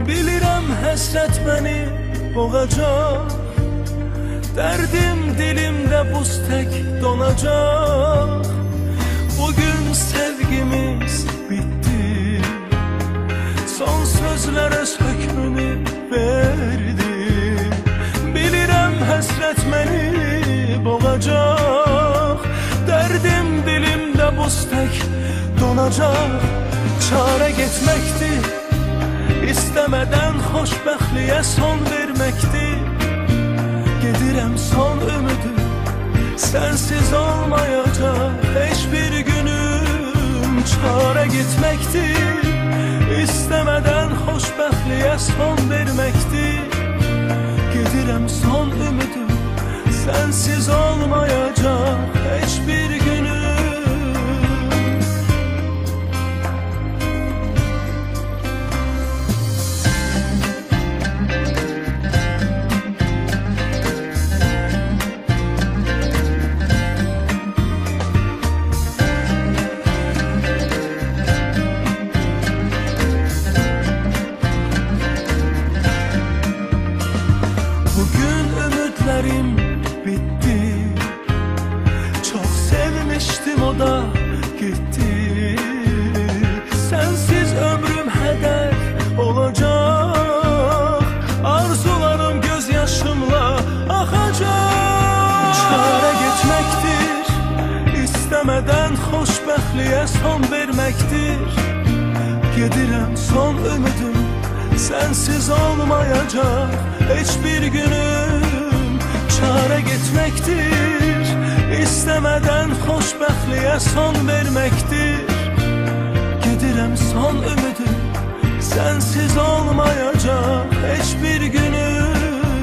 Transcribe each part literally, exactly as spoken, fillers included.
Bilirəm həsrət məni boğacaq, dərdim dilimdə buz tək donacaq. Bugün sevgimiz bitti, son sözlər öz hökmünü verdi. Bilirəm həsrət məni boğacaq, dərdim dilimdə buz tək donacaq. Çarə getməkdir, İstəmədən xoşbəxtliyə son verməkdir. Gedirəm son ümidüm, sənsiz olmayacaq heç bir günüm. Çarə getməkdir, İstəmədən xoşbəxtliyə son verməkdir. Gedirəm son ümidüm, sənsiz olmayacaq heç bir günüm. Bugün ümidlərim bitti, çox sevmişdim, o da gitti. Sənsiz ömrüm hədər olacaq, arzularım göz yaşımla axacaq. Çarə getməkdir, istəmədən xoşbəxtliyə son verməkdir. Gedirəm son ümidim, sənsiz olmayacaq heç bir günüm. Çarə getməkdir, İstəmədən xoşbəxtliyə son verməkdir. Gedirəm son ümidim, sənsiz olmayacaq heç bir günüm.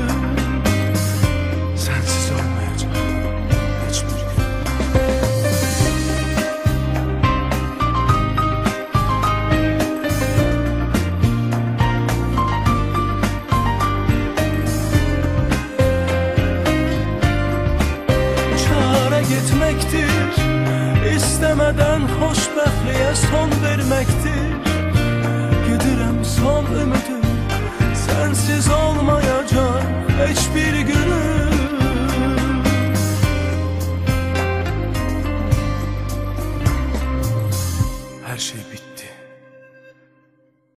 Sənsiz olmayacaq heç bir günüm. Getməkdir, İstəmədən xoşbəxtliyə son verməkdir.